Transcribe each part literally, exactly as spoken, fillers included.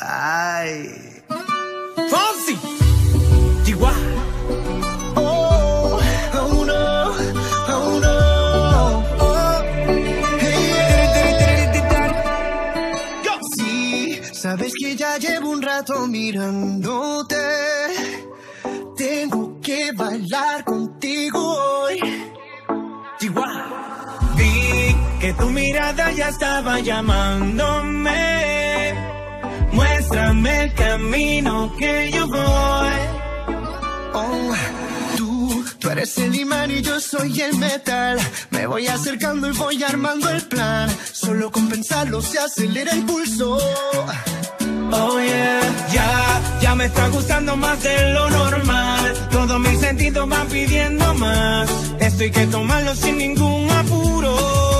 Ay. Fonsi. Chihuahua. Oh, oh no, oh no. Oh, hey, yeah. Sí, sabes que ya llevo un rato mirándote. Tengo que bailar contigo hoy. Chihuahua. Vi que tu mirada ya estaba llamándome. Muéstrame el camino que yo voy. Oh, tú, tú eres el imán y yo soy el metal. Me voy acercando y voy armando el plan. Solo con pensarlo se acelera el pulso. Oh yeah, ya, ya me está gustando más de lo normal. Todos mis sentidos van pidiendo más. Esto hay que tomarlo sin ningún apuro.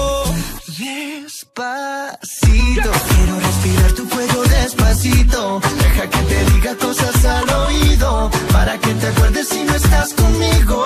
Despacito, quiero respirar tu cuello despacito. Deja que te diga cosas al oído, para que te acuerdes si no estás conmigo.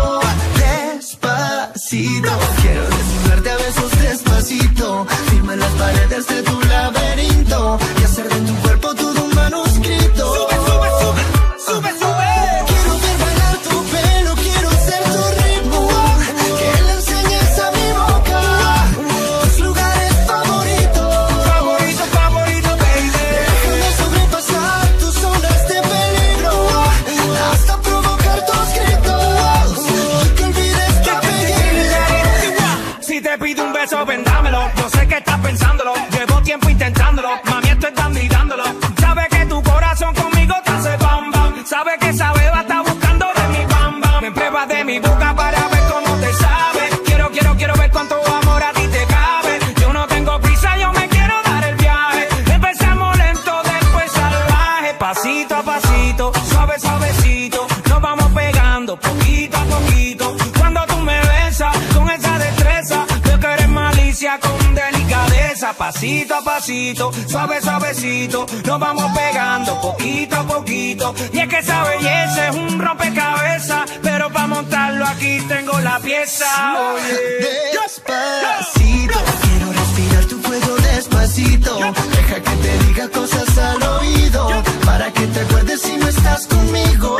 Despacito, quiero desnudarte a besos despacito. Firma las paredes de tu laberinto y hacer de tu cuerpo todo un manuscrito. Sube, sube, sube, sube, sube. Quiero ver bailar tu pelo, quiero ser tu ritmo. Que le enseñes a mi boca tus lugares favoritos. Favorito, favorito, baby. Déjame sobrepasar tus zonas de peligro, hasta provocar tus gritos y que olvides tu apellido. Si te pido un beso, vendámelo. Yo sé que estás pensándolo. Llevo tiempo intentándolo. Mami, esto es dando y dándolo. Sabe que tu corazón conmigo te hace bam bam. Sabe que esa beba está buscando de mi bam bam. Me pruebas de mi boca para ver cómo te sabe. Quiero, quiero, quiero ver cuánto amor a ti te cabe. Yo no tengo prisa, yo me quiero dar el viaje. Empezamos lento, después salvaje. Pasito a pasito, suave, suavecito. Nos vamos pegando poquito a poquito. Cuando tú me besas con esa destreza, veo que eres malicia con delicadeza. Pasito a pasito, suave, suavecito. Nos vamos pegando poquito a poquito. Y es que esa belleza es un rompecabezas, pero para montarlo aquí tengo la pieza. Oye. Despacito, quiero respirar tu cuello despacito. Deja que te diga cosas al oído, para que te acuerdes si no estás conmigo.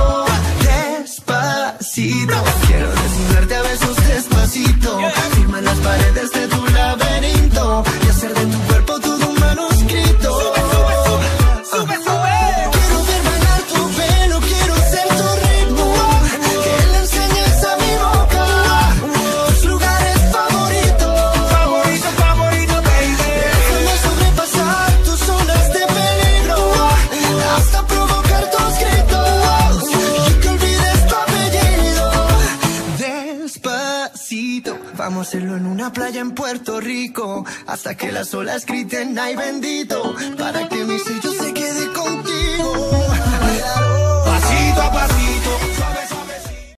Despacito, quiero desnudarte a besos despacito. Firma las paredes de tu laberinto y hacer de tu cuerpo todo un manuscrito. Sube, sube, sube, sube, sube. Quiero ver bailar tu pelo, quiero ser tu ritmo. Que le enseñes a mi boca tus lugares favoritos. Favorito, favorito, baby. Déjame sobrepasar tus zonas de peligro, hasta provocar tus gritos y que olvides tu apellido. Despacito, vamos a hacerlo en una playa en Puerto Rico, hasta que las olas griten ay bendito, para que mis sellos